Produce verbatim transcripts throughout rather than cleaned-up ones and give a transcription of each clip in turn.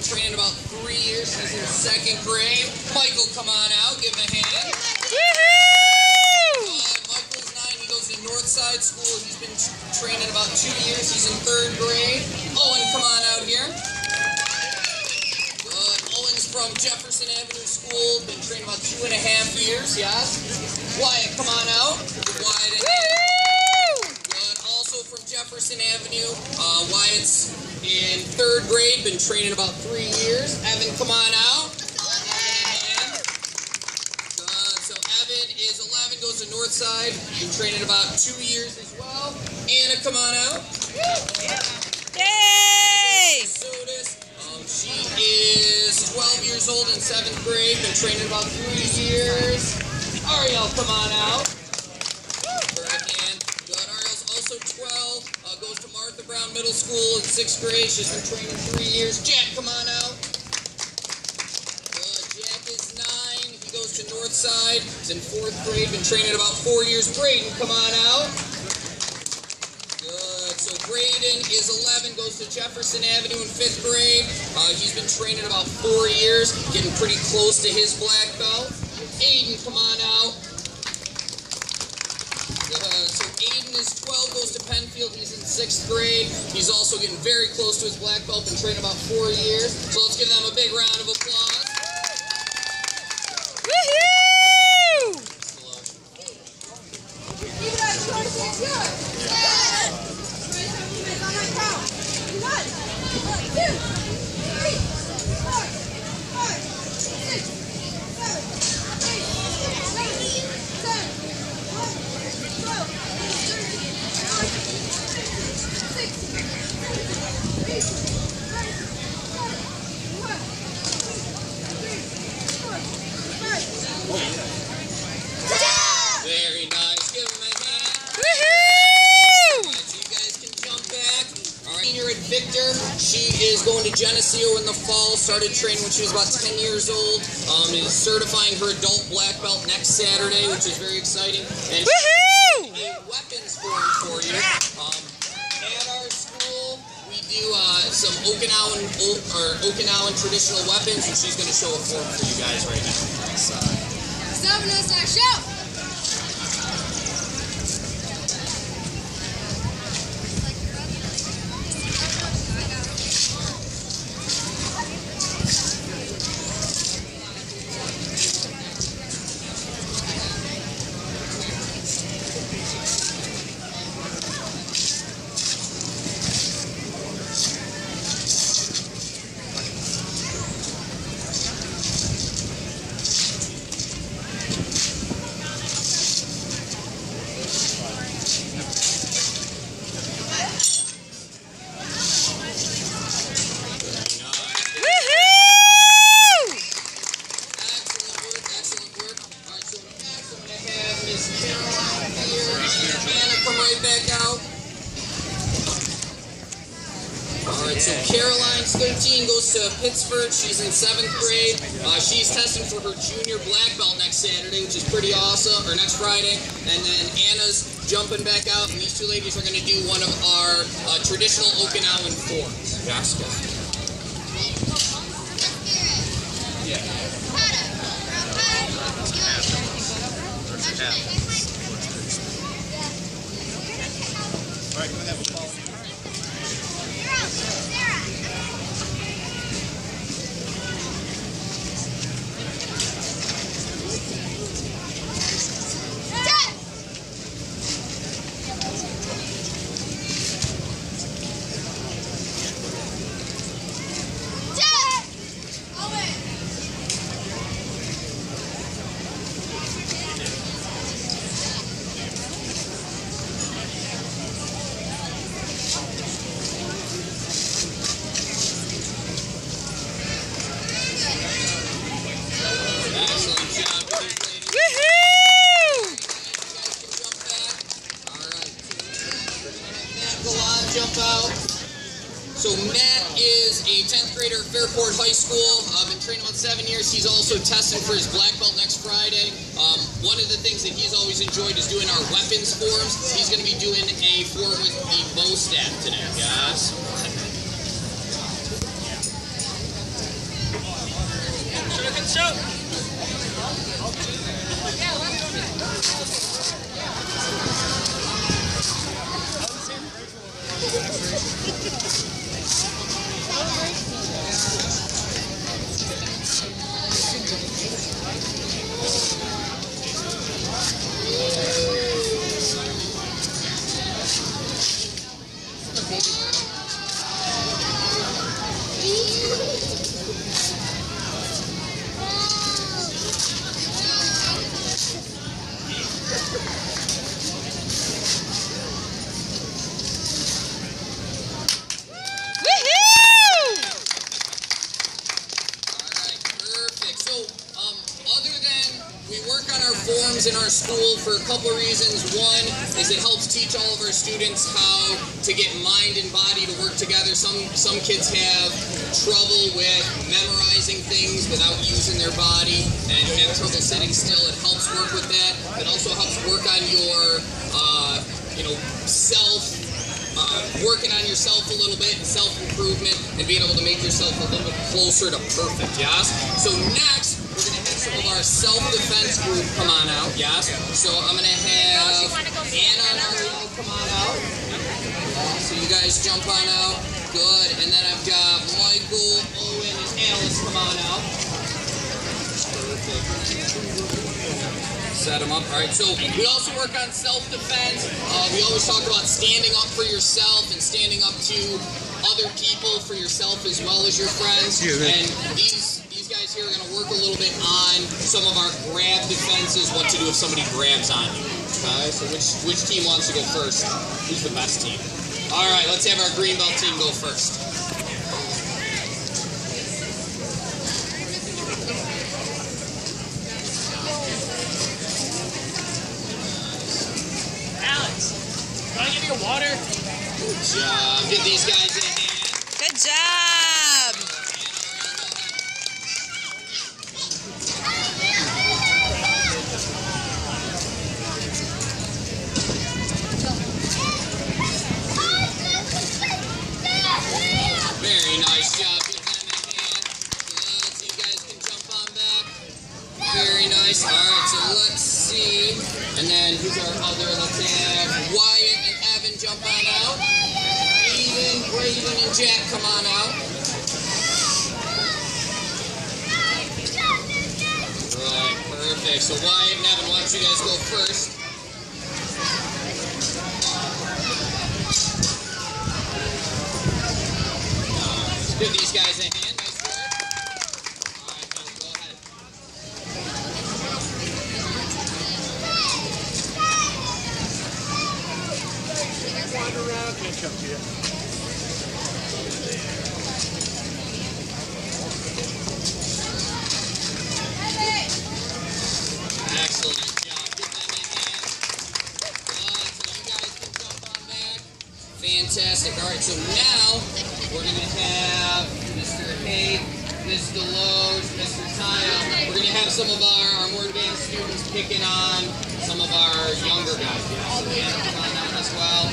been training about three years. He's in second grade. Michael, come on out. Give him a hand. Uh, Michael's nine. He goes to Northside School. He's been training about two years. He's in third grade. Owen, come on out here. Good. Owen's from Jefferson Avenue School. Been training about two and a half years. Yes. Wyatt, come on out. Give Wyatt a hand. Good. Also from Jefferson Avenue. Uh, Wyatt's in third grade. Been training about three years. Evan, come on out. Goes to Northside. Been training about two years as well. Anna, come on out. Yay! Sodus. Um, she is twelve years old in seventh grade. Been training about three years. Ariel, come on out. Her hand. Good. Ariel's also twelve. Uh, goes to Martha Brown Middle School in sixth grade. She's been training three years. Jack, come on out. To Northside. He's in fourth grade. Been training about four years. Braden, come on out. Good. So Braden is eleven. Goes to Jefferson Avenue in fifth grade. Uh, he's been training about four years. Getting pretty close to his black belt. Aiden, come on out. Uh, so Aiden is twelve. Goes to Penfield. He's in sixth grade. He's also getting very close to his black belt. Been training about four years. So let's give them a big round of applause. Very nice. Give him a hand. Woohoo! Right, so you guys can jump back. All right. Senior at Victor. She is going to Geneseo in the fall. Started training when she was about ten years old. Um, is certifying her adult black belt next Saturday, which is very exciting. And woohoo! She has a weapons form for you. Um, at our school, we do uh, some Okinawan or Okinawan traditional weapons, and she's going to show a form for you guys right now. So, show! So Caroline's thirteen, goes to Pittsburgh. She's in seventh grade. Uh, she's testing for her junior black belt next Saturday, which is pretty awesome, or next Friday. And then Anna's jumping back out, and these two ladies are going to do one of our uh, traditional Okinawan forms. Yes. Yeah. All right, go ahead. We'll follow you. Jump out. So Matt is a tenth grader at Fairport High School. I've uh, been training about seven years. He's also testing for his black belt next Friday. Um, one of the things that he's always enjoyed is doing our weapons forms. He's going to be doing a form with the bow staff today, guys. show. Forms in our school for a couple of reasons. One is it helps teach all of our students how to get mind and body to work together. Some some kids have trouble with memorizing things without using their body and have trouble sitting still. It helps work with that. It also helps work on your uh, you know self uh, working on yourself a little bit, self improvement, and being able to make yourself a little bit closer to perfect. Yes. So next, we're gonna have some of our self-defense group come on out, yes? So I'm going to have Anna and Ariel come on out. So you guys jump on out. Good. And then I've got Michael, Owen, and Alice come on out. Perfect. Set them up. All right, so we also work on self-defense. Uh, we always talk about standing up for yourself and standing up to other people for yourself as well as your friends. And these These guys here are going to work a little bit on some of our grab defenses, what to do if somebody grabs on you. Okay, so which, which team wants to go first? Who's the best team? All right, let's have our green belt team go first. Alex, want to give you a water? Good job. Give these guys a hand. Good job. Very nice job. Give them a hand. Good. So you guys can jump on back. Very nice. All right, so let's see. And then who's our other? Let's have Wyatt and Evan jump on out. Eden, Braden, and Jack come on out. Right, perfect. So Wyatt and Evan, why don't you guys go first? Give these guys a hand. Nice work. All right, go, go ahead. Wander around, can't come to you. Excellent job. Give them a hand. Good. So you guys can jump on back. Fantastic. All right, so now we're going to have Mister Hay, Mister Lowe's, Mister Tile. We're going to have some of our, our more advanced students picking on some of our younger guys. Yeah, so Anna, come on out as well.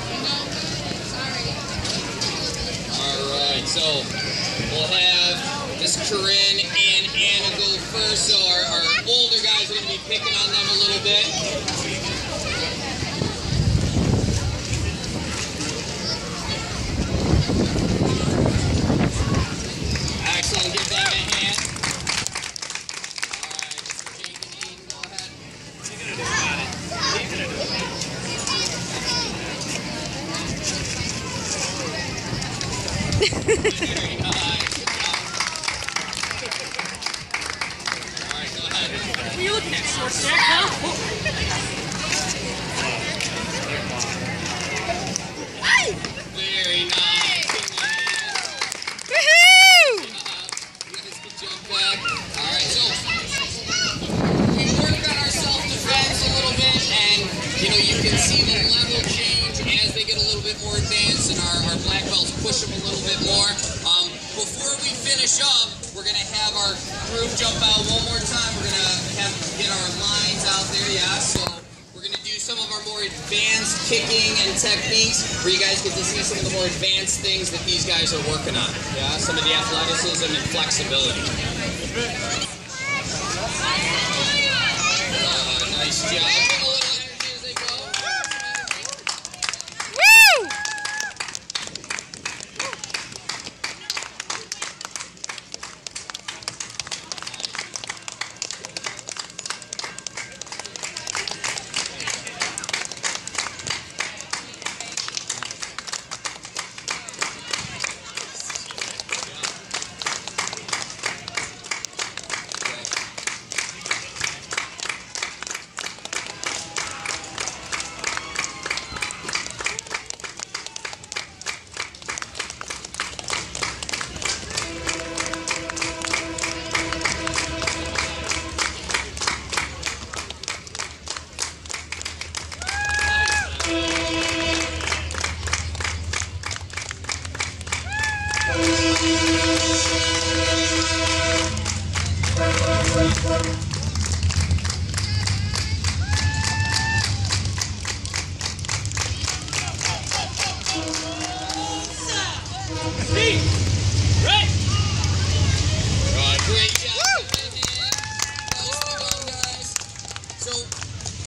All right, so we'll have Miss Corinne and Anna go first. So our, our older guys are going to be picking on them a little bit. Excellent, give them a hand. All right, Mister Jake and Eden, go ahead. Very nice. Good job. All right, go ahead. What are you looking at, short stack, huh? Very nice. Woohoo! You guys can jump back. All right, so we work on our self-defense a little bit, and you know you can see the level change as they get a little bit more advanced, and our, our black belts push them a little bit more. Um, before we finish up, we're gonna have our group jump out one more time. We're gonna have get our lines out there, yeah. So we're gonna do some of our more advanced kicking and techniques, where you guys get to see some of the more advanced things that these guys are working on. Yeah, some of the athleticism and flexibility. Nice job. Give them a little energy as they go. Woo! Thank you.